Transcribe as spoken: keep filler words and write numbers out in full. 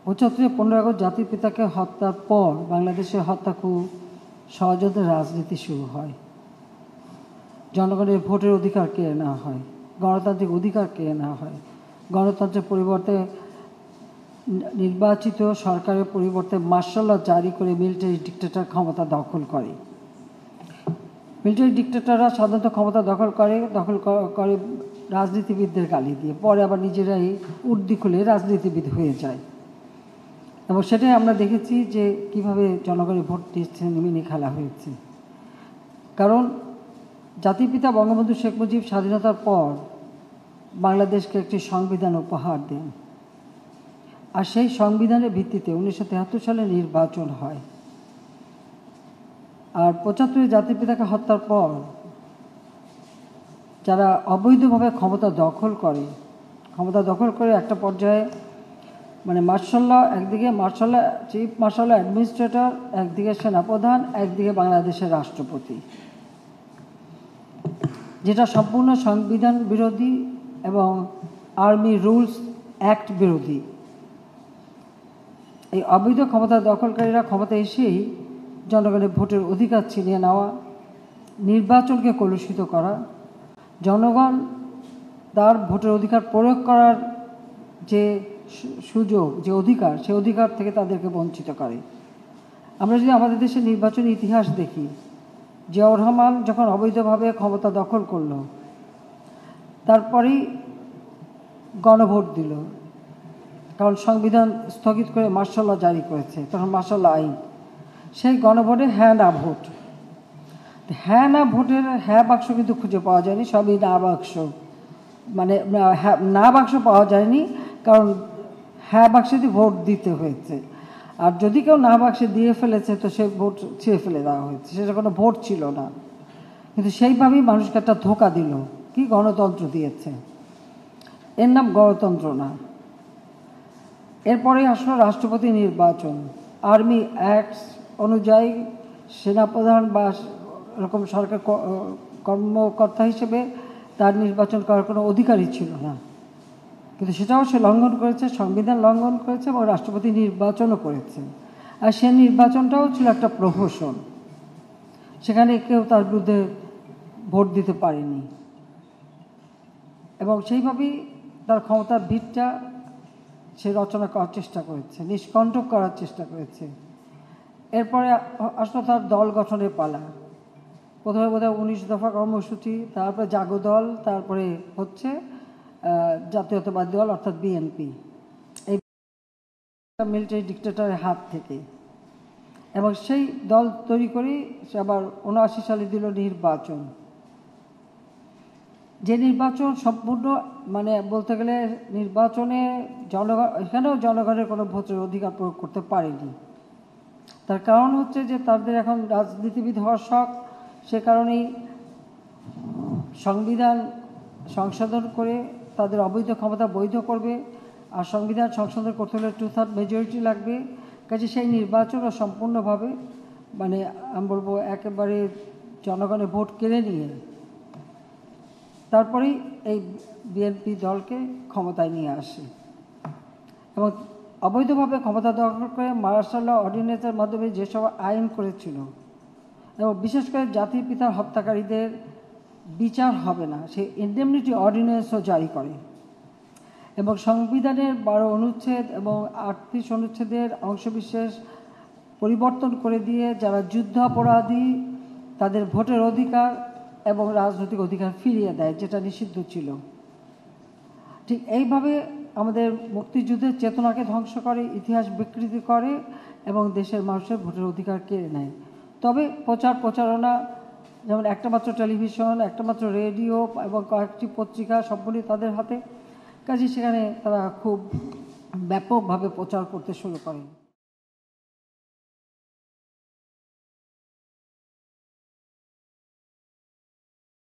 পঁচাত্তরে পনেরো আগস্ট জাতির পিতাকে হত্যার পর বাংলাদেশে হত্যা খুব ষড়যন্ত্রের রাজনীতি শুরু হয়। জনগণের ভোটের অধিকার কেড়ে নেওয়া হয়, গণতান্ত্রিক অধিকার কেড়ে নেওয়া হয়। গণতন্ত্রের পরিবর্তে নির্বাচিত সরকারের পরিবর্তে মার্শাল ল জারি করে মিলিটারি ডিক্টেটর ক্ষমতা দখল করে। মিলিটারি ডিক্টেটররা সাধারণত ক্ষমতা দখল করে দখল করে রাজনীতিবিদদের গালি দিয়ে, পরে আবার নিজেরাই উর্দি খুলে রাজনীতিবিদ হয়ে যায়। এবং সেটাই আমরা দেখেছি যে কিভাবে জনগণের ভোট ছিনিমিনি খেলা হয়েছে। কারণ জাতির পিতা বঙ্গবন্ধু শেখ মুজিব স্বাধীনতার পর বাংলাদেশকে একটি সংবিধান উপহার দেন, আর সেই সংবিধানের ভিত্তিতে উনিশশো তেহাত্তর সালে নির্বাচন হয়। আর পঁচাত্তরে জাতির পিতাকে হত্যার পর যারা অবৈধভাবে ক্ষমতা দখল করে ক্ষমতা দখল করে একটা পর্যায়ে মানে মার্শাল ল একদিকে martial chief martial law administrator, একদিকে সেনাপ্রধান, একদিকে বাংলাদেশের রাষ্ট্রপতি, যেটা সম্পূর্ণ সংবিধান বিরোধী এবং আর্মি রুলস অ্যাক্ট বিরোধী। এই অবৈধ ক্ষমতা দখলকারীরা ক্ষমতা এসেই জনগণের ভোটের অধিকার ছিনিয়ে নেওয়া, নির্বাচনকে কলুষিত করা, জনগণ তার ভোটের অধিকার প্রয়োগ করার যে সুযোগ, যে অধিকার, সে অধিকার থেকে তাদেরকে বঞ্চিত করে। আমরা যদি আমাদের দেশের নির্বাচনী ইতিহাস দেখি, জিয়াউর রহমান যখন অবৈধভাবে ক্ষমতা দখল করল, তারপরেই গণভোট দিল, কারণ সংবিধান স্থগিত করে মার্শাল ল জারি করেছে, তখন মার্শাল ল আইন। সেই গণভোটে হ্যাঁ না ভোট, হ্যাঁ না ভোটের হ্যাঁ বাক্স কিন্তু খুঁজে পাওয়া যায়নি, সবই না বাক্স, মানে না বাক্স পাওয়া যায়নি, কারণ হ্যাঁ বাক্সে দিয়ে ভোট দিতে হয়েছে। আর যদি কেউ না বাক্সে দিয়ে ফেলেছে তো সে ভোট ছিঁড়ে ফেলে দেওয়া হয়েছে, সেটা কোনো ভোট ছিল না। কিন্তু সেইভাবেই মানুষকে একটা ধোঁকা দিল, কি গণতন্ত্র দিয়েছে, এর নাম গণতন্ত্র না। এরপরে আসলো রাষ্ট্রপতি নির্বাচন। আর্মি অ্যাক্টস অনুযায়ী সেনাপ্রধান বা এরকম সরকার কর্মকর্তা হিসেবে তার নির্বাচন করার কোনো অধিকারই ছিল না, কিন্তু সেটাও সে লঙ্ঘন করেছে, সংবিধান লঙ্ঘন করেছে এবং রাষ্ট্রপতি নির্বাচনও করেছে। আর সে নির্বাচনটাও ছিল একটা প্রহসন, সেখানে কেউ তার বিরুদ্ধে ভোট দিতে পারেনি এবং সেইভাবেই তার ক্ষমতার ভিতটা সে রচনা করার চেষ্টা করেছে, নিষ্কণ্টক করার চেষ্টা করেছে। এরপরে আসলো তার দল গঠনের পালা। প্রথমে বোধহয় উনিশ দফা কর্মসূচি, তারপরে জাগো দল, তারপরে হচ্ছে জাতীয়তাবাদী দল অর্থাৎ বিএনপি। এই মিলিটারি ডিক্টেটরের হাত থেকে, এবং সেই দল তৈরি করেই সে আবার উনআশি সালে দিল নির্বাচন, যে নির্বাচন সম্পূর্ণ মানে বলতে গেলে নির্বাচনে জনগণ এখানেও জনগণের কোনো ভোটের অধিকার প্রয়োগ করতে পারেনি। তার কারণ হচ্ছে যে তাদের এখন রাজনীতিবিদ হওয়ার শখ, সে কারণেই সংবিধান সংশোধন করে তাদের অবৈধ ক্ষমতা বৈধ করবে, আর সংবিধান সংশোধন করতে হলে টু থার্ড মেজরিটি লাগবে। কাজে সেই নির্বাচনও সম্পূর্ণভাবে মানে আমি বলবো একেবারে জনগণের ভোট কেড়ে নিয়ে তারপরেই এই বিএনপি দলকে ক্ষমতায় নিয়ে আসে এবং অবৈধভাবে ক্ষমতা দখল করে মার্শাল ল অর্ডিন্যান্সের মাধ্যমে যেসব আইন করেছিল, এবং বিশেষ করে জাতির পিতার হত্যাকারীদের বিচার হবে না সেই ইন্ডেমনিটি অর্ডিন্যান্সও জারি করে, এবং সংবিধানের বারো অনুচ্ছেদ এবং আটত্রিশ অনুচ্ছেদের অংশবিশেষ পরিবর্তন করে দিয়ে যারা যুদ্ধাপরাধী তাদের ভোটের অধিকার এবং রাজনৈতিক অধিকার ফিরিয়ে দেয়, যেটা নিষিদ্ধ ছিল। ঠিক এইভাবে আমাদের মুক্তিযুদ্ধের চেতনাকে ধ্বংস করে, ইতিহাস বিকৃতি করে এবং দেশের মানুষের ভোটের অধিকার কেড়ে নেয়। তবে প্রচার প্রচারণা, যেমন একটা মাত্র টেলিভিশন, একটা মাত্র রেডিও এবং কয়েকটি পত্রিকা সবগুলি তাদের হাতে, কাজে সেখানে তারা খুব ব্যাপকভাবে প্রচার করতে শুরু করে।